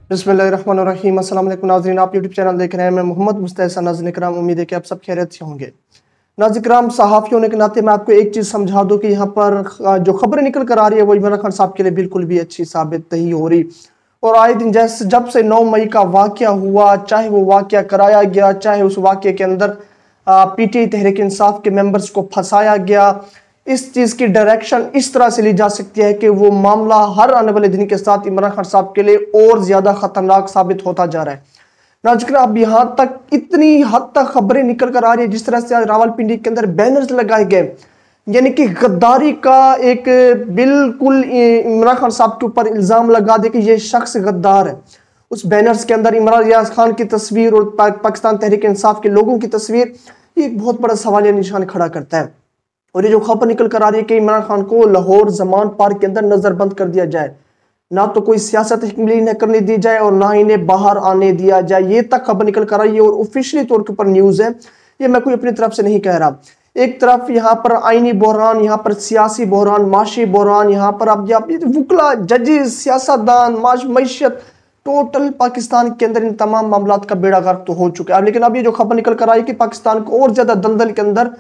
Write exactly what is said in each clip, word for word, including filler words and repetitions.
बिस्मिल्लाहिर्रहमानिर्रहीम। अस्सलाम वालेकुम नाज़रीन, आप यूट्यूब चैनल देख रहे हैं। मैं मोहम्मद मुस्तैसा नाज़रीन इकराम, उम्मीद है कि आप सब खैरियत से होंगे। नाज़रीन इकराम, सहाफ़ी होने के नाते मैं आपको एक चीज़ समझा दूं कि यहाँ पर जो खबरें निकल कर आ रही है वो इमरान खान साहब के लिए बिल्कुल भी अच्छी साबित नहीं हो रही। और आए दिन जैसे जब से नौ मई का वाक़या हुआ, चाहे वो वाक़या कराया गया, चाहे उस वाक़े के अंदर P T I Tehreek Insaf के मेंबर्स को फंसाया गया, इस चीज़ की डायरेक्शन इस तरह से ली जा सकती है कि वो मामला हर आने वाले दिन के साथ इमरान खान साहब के लिए और ज़्यादा ख़तरनाक साबित होता जा रहा है। नाज़रीन, अब यहाँ तक इतनी हद तक खबरें निकल कर आ रही है, जिस तरह से आज रावलपिंडी के अंदर बैनर्स लगाए गए, यानी कि गद्दारी का एक बिल्कुल इमरान खान साहब के ऊपर इल्ज़ाम लगा दे कि ये शख्स गद्दार है। उस बैनर्स के अंदर इमरान रियाज खान की तस्वीर और पा, पाकिस्तान तहरीक इंसाफ के लोगों की तस्वीर, ये एक बहुत बड़ा सवालिया निशान खड़ा करता है। और ये जो खबर निकल कर आ रही है कि इमरान खान को लाहौर जमान पार्क के अंदर नजरबंद कर दिया जाए, ना तो कोई सियासत इन्हें करने दी जाए और ना इन्हें बाहर आने दिया जाए, ये तक खबर निकल कर आई है। और ऑफिशियली तौर के ऊपर न्यूज़ है, ये मैं कोई अपनी तरफ से नहीं कह रहा। एक तरफ यहाँ पर आईनी बहरान, यहाँ पर सियासी बहरान, माशी बहरान, यहाँ पर आप वकला, जजेस, सियासतदान, मैशियत, टोटल पाकिस्तान के अंदर इन तमाम मामलात का बेड़ा गर्क तो हो चुका है। लेकिन अब ये जो खबर निकल कर आई कि पाकिस्तान को और ज्यादा दलदल के अंदर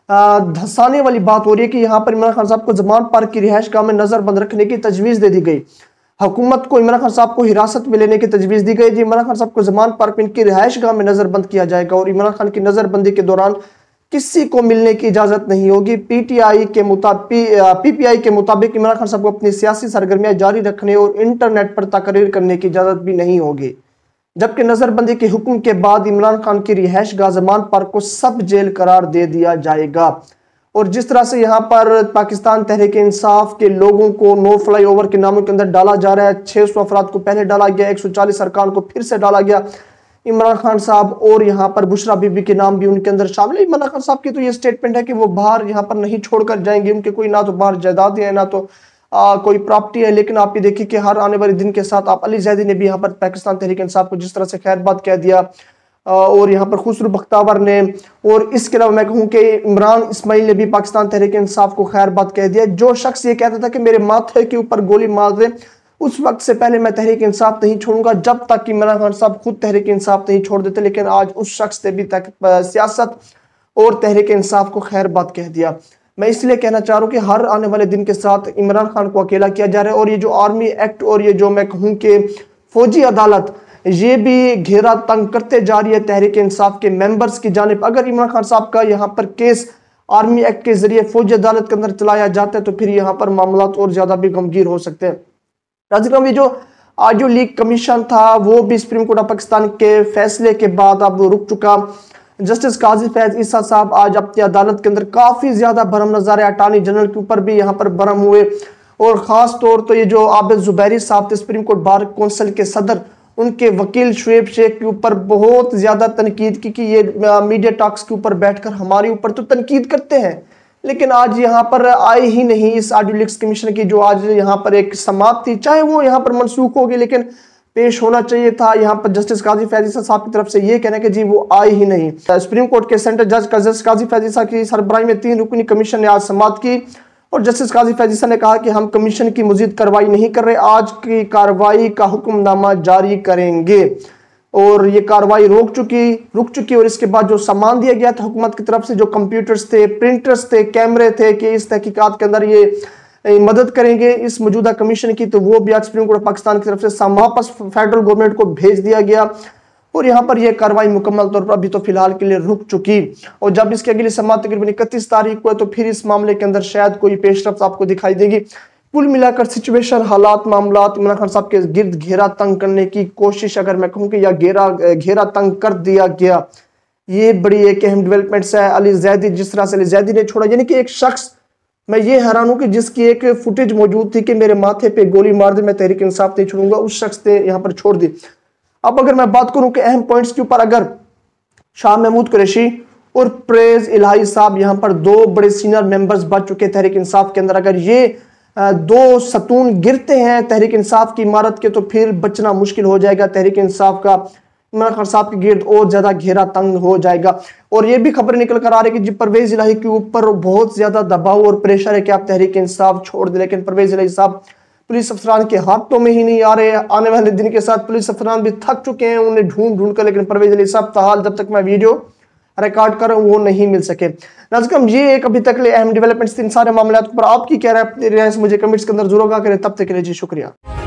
धंसाने वाली बात हो रही है कि यहाँ पर इमरान खान साहब को जमान पार्क की रिहाइश गाह में नजरबंद रखने की तजवीज़ दे दी गई। हुकूमत को इमरान खान साहब को हिरासत में लेने की तजवीज़ दी गई जी। इमरान खान साहब को जमान पार्क में इनकी रिहाइश गाह में नजरबंद किया जाएगा और इमरान खान की नजरबंदी के दौरान किसी को मिलने की इजाजत नहीं होगी। पीटीआई के मुताबिक पीपीआई के मुताबिक इमरान खान साहब को अपनी सियासी सरगर्मियां जारी रखने और इंटरनेट पर तकरीर करने की इजाजत भी नहीं होगी। जबकि नजरबंदी के हुक्म के बाद इमरान खान की रिहाइश गाह जमान पार्क को सब जेल करार दे दिया जाएगा। और जिस तरह से यहाँ पर पाकिस्तान तहरीक इंसाफ के लोगों को नो फ्लाई ओवर के नामों के अंदर डाला जा रहा है, छह सौ अफराद को पहले डाला गया, एक सौ चालीस अरकान को फिर से डाला गया। इमरान खान साहब और यहाँ पर बुशरा बीबी के नाम भी उनके अंदर शामिल है। इमरान खान साहब की तो ये स्टेटमेंट है कि वो बाहर यहाँ पर नहीं छोड़कर जाएंगे, उनके कोई ना तो बाहर जायदादें हैं, ना तो आ, कोई प्रॉपर्टी है। लेकिन आप ये देखिए कि हर आने वाले दिन के साथ आप अली जैदी ने भी यहाँ पर पाकिस्तान तहरीक इंसाफ को जिस तरह से खैरबाद कह दिया, और यहाँ पर खुसरू बख्तावर ने, और इसके अलावा मैं कहूँ कि इमरान इस्माइल ने भी पाकिस्तान तहरीक इंसाफ को खैरबाद कह दिया। जो शख्स ये कहता था कि मेरे माथे के ऊपर गोली मार दे, उस वक्त से पहले मैं तहरीक इंसाफ नहीं छोड़ूंगा जब तक कि इमरान खान साहब खुद तहरीक इंसाफ नहीं छोड़ देते। लेकिन आज उस शख्स ने भी सियासत और तहरीक इंसाफ को खैरबाद कह दिया। मैं इसलिए कहना चाह रहा हूँ कि हर आने वाले दिन के साथ इमरान खान को अकेला किया जा रहा है। और ये जो आर्मी एक्ट और ये जो मैं कहूँ कि फौजी अदालत, ये भी घेरा तंग करते जा रही है तहरीक इंसाफ के मेंबर्स की जानिब। अगर इमरान खान साहब का यहाँ पर केस आर्मी एक्ट के जरिए फौजी अदालत के अंदर चलाया जाता है तो फिर यहाँ पर मामला और ज्यादा भी गंभीर हो सकते हैं। राजक्रम, ये जो आज जो लीग कमीशन था वो भी सुप्रीम कोर्ट ऑफ पाकिस्तान के फैसले के बाद अब रुक चुका। जस्टिस काजी फैज ईसा साहब आज अपनी अदालत के अंदर काफी ज्यादा भरम नजर आए, अटॉर्नी जनरल के ऊपर भी यहाँ पर भरम हुए। और खास तौर तो ये जो आबिद जुबैरी साहब थे सुप्रीम कोर्ट बार कौंसिल के सदर, उनके वकील शुएब शेख के ऊपर बहुत ज्यादा तनकीद की कि ये मीडिया टॉक्स के ऊपर बैठकर हमारे ऊपर तो तनकीद करते हैं, लेकिन आज यहाँ पर आए ही नहीं इस ऑडियो लीक्स कमीशन की जो आज यहाँ पर एक समाप्त थी, चाहे वो यहाँ पर मनसूख होगी लेकिन पेश होना चाहिए था। यहाँ पर जस्टिस काजी फैज ईसा साहब की तरफ से ये कहना कि जी वो आए ही नहीं। सुप्रीम कोर्ट के सेंटर जज जस्टिस काजी फैज ईसा की सरबराही में तीन रुकनी कमीशन ने आज समाप्त की और जस्टिस काजी फैज ईसा ने कहा कि हम कमीशन की मजीद कार्रवाई नहीं कर रहे, आज की कार्रवाई का हुक्मनामा जारी करेंगे। और ये कार्रवाई रोक चुकी रुक चुकी और इसके बाद जो सामान दिया गया था हुकूमत की तरफ से, जो कंप्यूटर्स थे, प्रिंटर्स थे, कैमरे थे कि इस तहकीकात के अंदर ये मदद करेंगे इस मौजूदा कमीशन की, तो वो भी आज सुप्रीम कोर्ट ऑफ पाकिस्तान की तरफ से वापस फेडरल गवर्नमेंट को भेज दिया गया। और यहाँ पर यह कार्रवाई मुकम्मल तौर पर अभी तो फिलहाल के लिए रुक चुकी। और जब इसकी अगली समाअत तकरीबन इकतीस तारीख को है तो फिर इस मामले के अंदर शायद कोई पेशरफ्त आपको दिखाई देगी। कुल मिलाकर सिचुएशन, हालात, मामलात, इमरान खान साहब के गिर्द घेरा तंग करने की कोशिश अगर मैं कहूँ कि या घेरा घेरा तंग कर दिया गया, ये बड़ी एक अहम डेवलपमेंट्स है। अली जैदी, जिस तरह से अली जैदी ने छोड़ा, यानी कि एक शख्स, मैं ये हैरान हूँ कि जिसकी एक फुटेज मौजूद थी कि मेरे माथे पे गोली मार दे मैं तहरीक इंसाफ नहीं छोड़ूंगा, उस शख्स ने यहाँ पर छोड़ दी। अब अगर मैं बात करूँ कि अहम पॉइंट्स के ऊपर, अगर शाह महमूद कुरैशी और प्रेज इलाही साहब यहाँ पर दो बड़े सीनियर मेंबर्स बच चुके तहरीक इंसाफ के अंदर, अगर ये दो सतून गिरते हैं तहरीक इंसाफ की इमारत के तो फिर बचना मुश्किल हो जाएगा तहरीक इंसाफ का। इमरान खान साहब के गिर्द और ज्यादा घेरा तंग हो जाएगा। और ये भी खबर निकल कर आ रही है कि परवेज इलाही के ऊपर बहुत ज्यादा दबाव और प्रेशर है कि आप तहरीक इंसाफ छोड़ दें, लेकिन परवेज इलाही साहब पुलिस अफसरान के हाथों में ही नहीं आ रहे। आने वाले दिन के साथ पुलिस अफसरान भी थक चुके हैं उन्हें ढूंढ ढूंढ कर, लेकिन परवेज अली साहब ताहाल जब तक मैं वीडियो रिकॉर्ड कर वो नहीं मिल सके। नाज़रीन ये एक अभी तक ले अहम डेवलपमेंट्स इन सारे मामलों पर आपकी क्या राय है मुझे कमेंट्स के अंदर जरूर आगाह करें। तब तक के लिए जी शुक्रिया।